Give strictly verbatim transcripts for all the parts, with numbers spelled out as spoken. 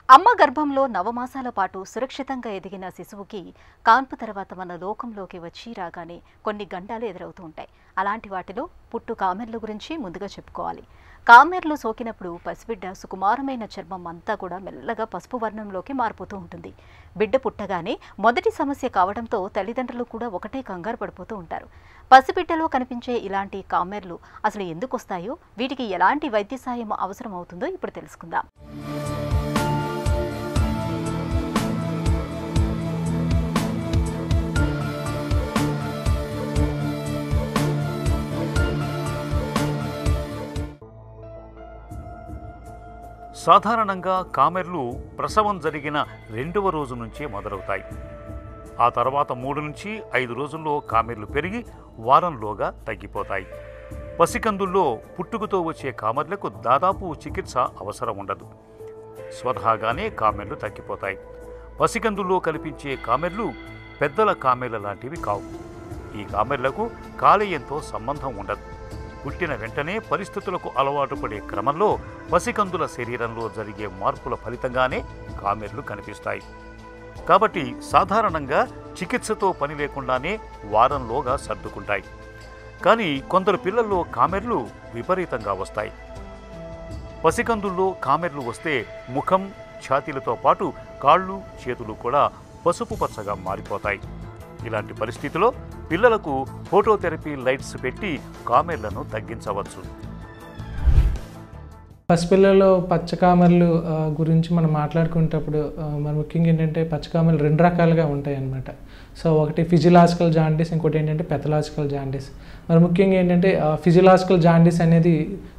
అమ్మ గర్భంలో నవమాసాల పాటు సురక్షితంగా ఎదిగిన శిశువుకి కాన్పు తర్వాత మన లోకంలోకి వచ్చి రాగానే కొన్ని గండాలు ఎదురవుతూ ఉంటాయి. అలాంటి వాటిలో పుట్టు కామెర్ల గురించి ముందుగా చెప్పుకోవాలి. కామెర్లు సోకినప్పుడు పసిబిడ్డ సుకుమారమైన చర్మం అంతా కూడా మెల్లగా పసుపు వర్ణంలోకి మారిపోతూ ఉంటుంది. బిడ్డ పుట్టగానే మొదటి సమస్య కావడంతో తల్లిదండ్రులు కూడా ఒకటే కంగారు పడిపోతూ ఉంటారు. పసిబిడ్డలో కనిపించే ఇలాంటి కామెర్లు అసలు ఎందుకు వస్తాయో, వీటికి ఎలాంటి వైద్య సాయం అవసరం అవుతుందో ఇప్పుడు తెలుసుకుందాం. సాధారణంగా కామెర్లు ప్రసవం జరిగిన రెండవ రోజు నుంచే మొదలవుతాయి. ఆ తర్వాత మూడు నుంచి ఐదు రోజుల్లో కామెర్లు పెరిగి వారంలోగా తగ్గిపోతాయి. పసికందుల్లో పుట్టుకతో వచ్చే కామెర్లకు దాదాపు చికిత్స అవసరం ఉండదు. స్వతహాగానే కామెర్లు తగ్గిపోతాయి. పసికందుల్లో కనిపించే కామెర్లు పెద్దల కామెర్ల లాంటివి కావు. ఈ కామెర్లకు కాలేయంతో సంబంధం ఉండదు. పుట్టిన వెంటనే పరిస్థితులకు అలవాటు పడే క్రమంలో పసికందుల శరీరంలో జరిగే మార్పుల ఫలితంగానే కామెర్లు కనిపిస్తాయి. కాబట్టి సాధారణంగా చికిత్సతో పని లేకుండానే వారంలోగా సర్దుకుంటాయి. కానీ కొందరు పిల్లల్లో కామెర్లు విపరీతంగా వస్తాయి. పసికందుల్లో కామెర్లు వస్తే ముఖం, ఛాతీలతో పాటు కాళ్ళు, చేతులు కూడా పసుపు పచ్చగా మారిపోతాయి. ఇలాంటి పరిస్థితిలో పిల్లలకు ఫోటోథెరపీ లైట్స్ పెట్టి కామెర్లను తగ్గించవచ్చు. పసిపిల్లల్లో పచ్చకామెర్లు గురించి మనం మాట్లాడుకునేటప్పుడు మరి ముఖ్యంగా ఏంటంటే పచ్చకామెర్లు రెండు రకాలుగా ఉంటాయి అన్నమాట. సో ఒకటి ఫిజియలాజికల్ జాండీస్, ఇంకోటి ఏంటంటే పెథలాజికల్ జాండీస్. మరి ముఖ్యంగా ఏంటంటే ఫిజియలాజికల్ జాండీస్ అనేది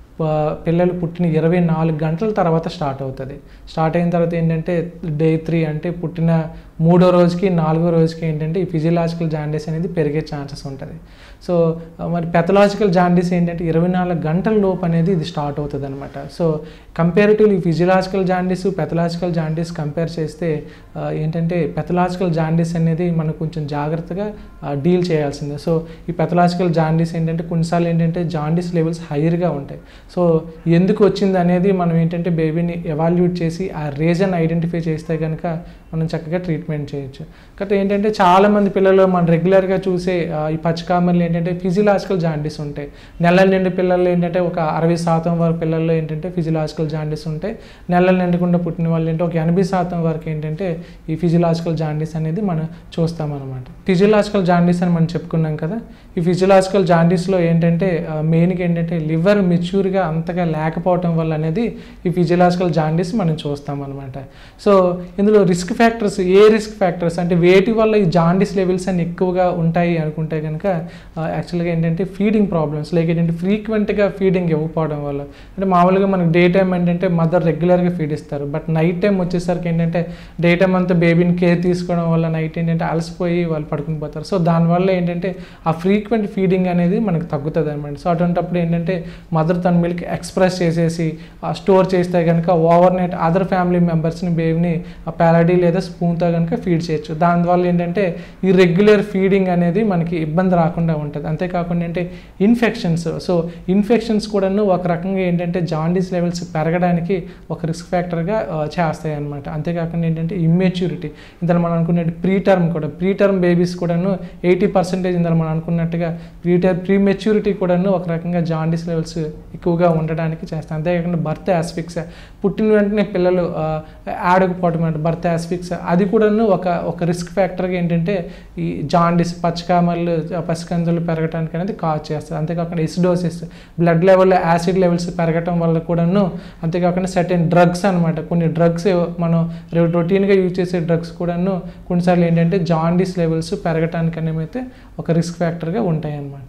పిల్లలు పుట్టిన ఇరవై నాలుగు గంటల తర్వాత స్టార్ట్ అవుతుంది. స్టార్ట్ అయిన తర్వాత ఏంటంటే డే త్రీ అంటే పుట్టిన మూడో రోజుకి నాలుగో రోజుకి ఏంటంటే ఈ ఫిజియలాజికల్ జాండీస్ అనేది పెరిగే ఛాన్సెస్ ఉంటుంది. సో మరి పెథలాజికల్ జాండీస్ ఏంటంటే ఇరవై నాలుగు గంటల లోపు అనేది ఇది స్టార్ట్ అవుతుంది అనమాట. So comparatively physiological jaundice, pathological jaundice compare చేస్తే ఏంటంటే పెథలాజికల్ జాండీస్ అనేది మనం కొంచెం జాగ్రత్తగా డీల్ చేయాల్సిందే. సో ఈ పెథలాజికల్ జాండీస్ ఏంటంటే కొన్నిసార్లు ఏంటంటే జాండీస్ లెవెల్స్ హైయర్గా ఉంటాయి. సో ఎందుకు వచ్చింది అనేది మనం ఏంటంటే బేబీని ఎవాల్యూట్ చేసి ఆ రీజన్ ఐడెంటిఫై చేస్తే కనుక మనం చక్కగా ట్రీట్మెంట్ చేయొచ్చు. కాబట్టి ఏంటంటే చాలామంది పిల్లలు మనం రెగ్యులర్గా చూసే ఈ పచ్చకామెర్లు ఏంటంటే ఫిజియలాజికల్ జాండీస్ ఉంటాయి. నెలల నిండి పిల్లలు ఏంటంటే ఒక అరవై శాతం వరకు పిల్లల్లో ఏంటంటే ఫిజియలాజికల్ జాండీస్ ఉంటాయి. నెలలు నిండకుండా పుట్టిన వాళ్ళు ఏంటంటే ఒక ఎనభై శాతం వరకు ఏంటంటే ఈ ఫిజియలాజికల్ జాండీస్ అనేది మనం చూస్తామన్నమాట. ఫిజియలాజికల్ జాండీస్ అని మనం చెప్పుకున్నాం కదా. ఈ ఫిజియలాజికల్ జాండీస్లో ఏంటంటే మెయిన్గా ఏంటంటే లివర్ మెచ్యూర్గా అంతగా లేకపోవటం వల్ల అనేది ఈ ఫిజియలాజికల్ జాండీస్ మనం చూస్తామన్నమాట. సో ఇందులో రిస్క్ ఫ్యాక్టర్స్, ఏ రిస్క్ ఫ్యాక్టర్స్ అంటే వేటి వల్ల ఈ జాండీస్ లెవెల్స్ అని ఎక్కువగా ఉంటాయి అనుకుంటే కనుక యాక్చువల్గా ఏంటంటే ఫీడింగ్ ప్రాబ్లమ్స్, లైక్ ఏంటంటే ఫ్రీక్వెంట్గా ఫీడింగ్ ఇవ్వకపోవడం వల్ల. అంటే మామూలుగా మనకు డే టైం ఏంటంటే మదర్ రెగ్యులర్గా ఫీడ్ ఇస్తారు. బట్ నైట్ టైం వచ్చేసరికి ఏంటంటే డే టైం అంతా బేబీని కేర్ తీసుకోవడం వల్ల నైట్ ఏంటంటే అలసిపోయి వాళ్ళు పడుకుని పోతారు. సో దానివల్ల ఏంటంటే ఆ ఫ్రీక్వెంట్ ఫీడింగ్ అనేది మనకు తగ్గుతుంది అనమాట. సో అటువంటిప్పుడు ఏంటంటే మదర్ తన మిల్క్ ఎక్స్ప్రెస్ చేసేసి స్టోర్ చేస్తే కనుక ఓవర్ నైట్ అదర్ ఫ్యామిలీ మెంబర్స్ని బేబీని ప్యాలడీ లేదా స్పూన్తో కనుక ఫీడ్ చేయొచ్చు. దానివల్ల ఏంటంటే ఈ రెగ్యులర్ ఫీడింగ్ అనేది మనకి ఇబ్బంది రాకుండా ఉంటుంది. అంతేకాకుండా ఏంటంటే ఇన్ఫెక్షన్స్, సో ఇన్ఫెక్షన్స్ కూడాను ఒక రకంగా ఏంటంటే జాండీస్ లెవెల్స్ పెరగడానికి ఒక రిస్క్ ఫ్యాక్టర్గా చేస్తాయి అనమాట. అంతేకాకుండా ఏంటంటే ఇమ్మెచ్యూరిటీ, ఇందులో మనం అనుకున్నట్టు ప్రీ టర్మ్ కూడా ప్రీ టర్మ్ బేబీస్ కూడాను ఎయిటీ పర్సెంటేజ్ ఇందులో మనం అనుకున్నట్టుగా ప్రీ టర్మ్ ప్రీ మెచ్యూరిటీ కూడాను ఒక రకంగా జాండీస్ లెవెల్స్ ఎక్కువగా ఉండడానికి చేస్తాయి. అంతేకాకుండా బర్త్ ఆస్ఫిక్స్, పుట్టిన వెంటనే పిల్లలు ఆడకపోవటం అంటే బర్త్ ఆస్ఫిక్స్, అది కూడాను ఒక ఒక రిస్క్ ఫ్యాక్టర్గా ఏంటంటే ఈ జాండీస్, పచ్చకామెర్లు, పసికందులు పెరగడానికి అనేది కాజ్ చేస్తుంది. అంతేకాకుండా acidosis, blood level acid levels పెరగటం వల్ల కూడాను, అంతేకాకుండా సర్టెన్ డ్రగ్స్ అనమాట, కొన్ని డ్రగ్స్ మనం రొటీన్గా యూజ్ చేసే డ్రగ్స్ కూడాను కొన్నిసార్లు ఏంటంటే జాండీస్ లెవెల్స్ పెరగటానికి అనేవి ఒక రిస్క్ ఫ్యాక్టర్గా ఉంటాయి అన్నమాట.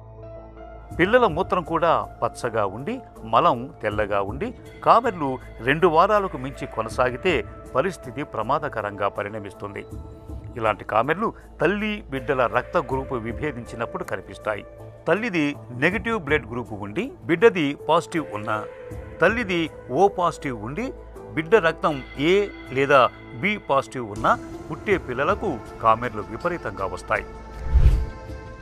పిల్లల మూత్రం కూడా పచ్చగా ఉండి మలం తెల్లగా ఉండి కామెర్లు రెండు వారాలకు మించి కొనసాగితే పరిస్థితి ప్రమాదకరంగా పరిణమిస్తుంది. ఇలాంటి కామెర్లు తల్లి బిడ్డల రక్త గ్రూపు విభేదించినప్పుడు కనిపిస్తాయి. తల్లిది నెగటివ్ బ్లడ్ గ్రూపు ఉండి బిడ్డది పాజిటివ్ ఉన్నా, తల్లిది ఓ పాజిటివ్ ఉండి బిడ్డ రక్తం ఏ లేదా బి పాజిటివ్ ఉన్నా పుట్టే పిల్లలకు కామెర్లు విపరీతంగా వస్తాయి.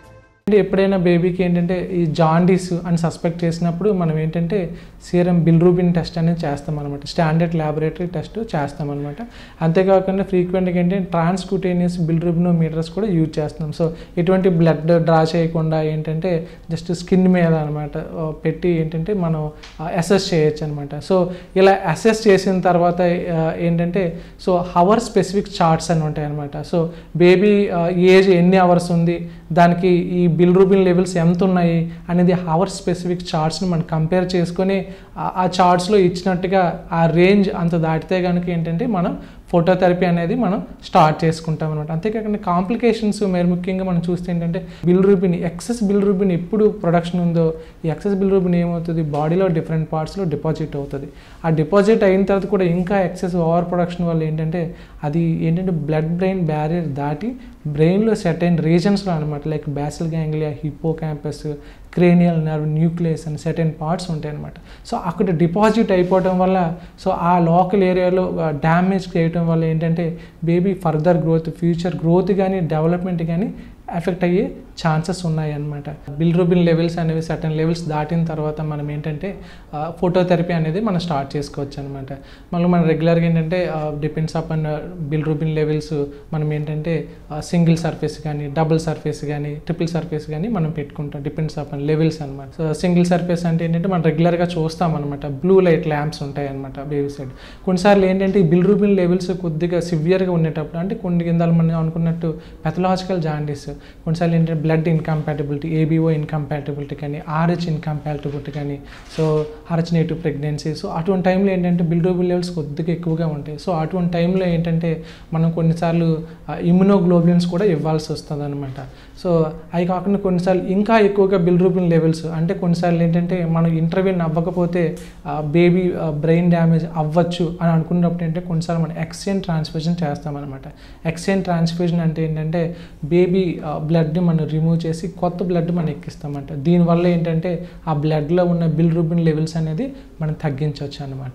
ఎప్పుడైనా బేబీకి ఏంటంటే ఈ జాండీస్ అని సస్పెక్ట్ చేసినప్పుడు మనం ఏంటంటే సీరం బిల్రూబిన్ టెస్ట్ అనేది చేస్తాం అనమాట. స్టాండర్డ్ ల్యాబొరేటరీ టెస్ట్ చేస్తాం అనమాట. అంతేకాకుండా ఫ్రీక్వెంట్గా ఏంటంటే ట్రాన్స్క్యూటేనియస్ బిల్రూబినోమీటర్స్ కూడా యూజ్ చేస్తున్నాం. సో ఎటువంటి బ్లడ్ డ్రా చేయకుండా ఏంటంటే జస్ట్ స్కిన్ మీద అనమాట పెట్టి ఏంటంటే మనం అసెస్ చేయొచ్చు అనమాట. సో ఇలా అసెస్ చేసిన తర్వాత ఏంటంటే సో హవర్ స్పెసిఫిక్ చార్ట్స్ అని ఉంటాయి అనమాట. సో బేబీ ఏజ్ ఎన్ని అవర్స్ ఉంది, దానికి ఈ బిల్రూబిన్ లెవెల్స్ ఎంత ఉన్నాయి అనేది హవర్ స్పెసిఫిక్ చార్ట్స్ని మనం కంపేర్ చేసుకొని ఆ చార్ట్స్లో ఇచ్చినట్టుగా ఆ రేంజ్ అంత దాటితే కనుక ఏంటంటే మనం ఫోటోథెరపీ అనేది మనం స్టార్ట్ చేసుకుంటాం అనమాట. అంతేకాకుండా కాంప్లికేషన్స్ మరి ముఖ్యంగా మనం చూస్తే ఏంటంటే బిల్రూబిన్ ఎక్సెస్ బిల్రూబిన్ ఎప్పుడు ప్రొడక్షన్ ఉందో ఈ ఎక్సెస్ బిల్రూబిన్ ఏమవుతుంది, బాడీలో డిఫరెంట్ పార్ట్స్లో డిపాజిట్ అవుతుంది. ఆ డిపాజిట్ అయిన తర్వాత కూడా ఇంకా ఎక్సెస్ ఓవర్ ప్రొడక్షన్ వల్ల ఏంటంటే అది ఏంటంటే బ్లడ్ బ్రెయిన్ బ్యారియర్ దాటి బ్రెయిన్లో సెటైన్ రీజన్స్లో అనమాట, like basal ganglia, hippocampus, cranial nerve, nucleus అని సెటైన్ పార్ట్స్ ఉంటాయి అనమాట. సో అక్కడ డిపాజిట్ అయిపోవటం వల్ల సో ఆ లోకల్ ఏరియాలో డ్యామేజ్ చేయటం వల్ల ఏంటంటే baby further growth, future growth కానీ డెవలప్మెంట్ కానీ ఎఫెక్ట్ అయ్యే ఛాన్సెస్ ఉన్నాయి అన్నమాట. బిల్రూబిన్ లెవెల్స్ అనేవి సర్టన్ లెవెల్స్ దాటిన తర్వాత మనం ఏంటంటే ఫోటోథెరపీ అనేది మనం స్టార్ట్ చేసుకోవచ్చు అనమాట. మళ్ళీ మనం రెగ్యులర్గా ఏంటంటే డిపెండ్స్ అపాన్ బిల్రూబిన్ లెవెల్స్ మనం ఏంటంటే సింగిల్ సర్ఫేస్ కానీ డబుల్ సర్ఫేస్ కానీ ట్రిపుల్ సర్ఫేస్ కానీ మనం పెట్టుకుంటాం, డిపెండ్స్ అపాన్ లెవెల్స్ అనమాట. సో సింగిల్ సర్ఫేస్ అంటే ఏంటంటే మనం రెగ్యులర్గా చూస్తాం అనమాట, బ్లూ లైట్ ల్యాంప్స్ ఉంటాయి అనమాట బేబీ సైడ్. కొన్నిసార్లు ఏంటంటే ఈ బిల్రూబిన్ లెవెల్స్ కొద్దిగా సివియర్గా ఉండేటప్పుడు అంటే కొన్ని కింద మనం అనుకున్నట్టు పెథలాజికల్ జాండీస్, కొన్నిసార్లు ఏంటంటే బ్లడ్ ఇన్కంపాటబిలిటీ, ఏబిఓ ఇన్కంపాటబిలిటీ కానీ ఆర్హెచ్ ఇన్కంపాటబిలిటీ కానీ so Rh negative pregnancy, so అటువంటి టైంలో ఏంటంటే బిల్రూబిన్ లెవెల్స్ కొద్దిగా ఎక్కువగా ఉంటాయి. సో అటువంటి టైంలో ఏంటంటే మనం కొన్నిసార్లు ఇమ్యునోగ్లోబులిన్స్ కూడా ఇవ్వాల్సి వస్తుంది అనమాట. సో అవి కాకుండా కొన్నిసార్లు ఇంకా ఎక్కువగా బిల్రూబిన్ లెవెల్స్ అంటే కొన్నిసార్లు ఏంటంటే మనం ఇంటర్వ్యూని అవ్వకపోతే బేబీ బ్రెయిన్ డ్యామేజ్ అవ్వచ్చు అని అనుకున్నప్పుడు ఏంటంటే కొన్నిసార్లు మనం ఎక్స్చేంజ్ ట్రాన్స్ఫ్యూజన్ చేస్తామన్నమాట. ఎక్స్చేంజ్ ట్రాన్స్ఫ్యూజన్ అంటే ఏంటంటే బేబీ బ్లడ్ని మనం రిమూవ్ చేసి కొత్త బ్లడ్ మనం ఎక్కిస్తామంట. దీనివల్ల ఏంటంటే ఆ బ్లడ్లో ఉన్న బిల్రూబిన్ లెవెల్స్ అనేది మనం తగ్గించవచ్చు అనమాట.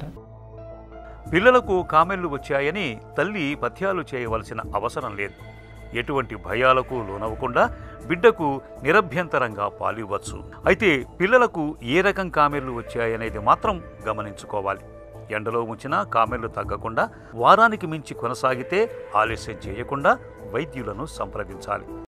పిల్లలకు కామెర్లు వచ్చాయని తల్లి పథ్యాలు చేయవలసిన అవసరం లేదు. ఎటువంటి భయాలకు లోనవ్వకుండా బిడ్డకు నిరభ్యంతరంగా పాలివ్వచ్చు. అయితే పిల్లలకు ఏ రకం కామెర్లు వచ్చాయనేది మాత్రం గమనించుకోవాలి. ఎండలో ఉంచిన కామెర్లు తగ్గకుండా వారానికి మించి కొనసాగితే ఆలస్యం చేయకుండా వైద్యులను సంప్రదించాలి.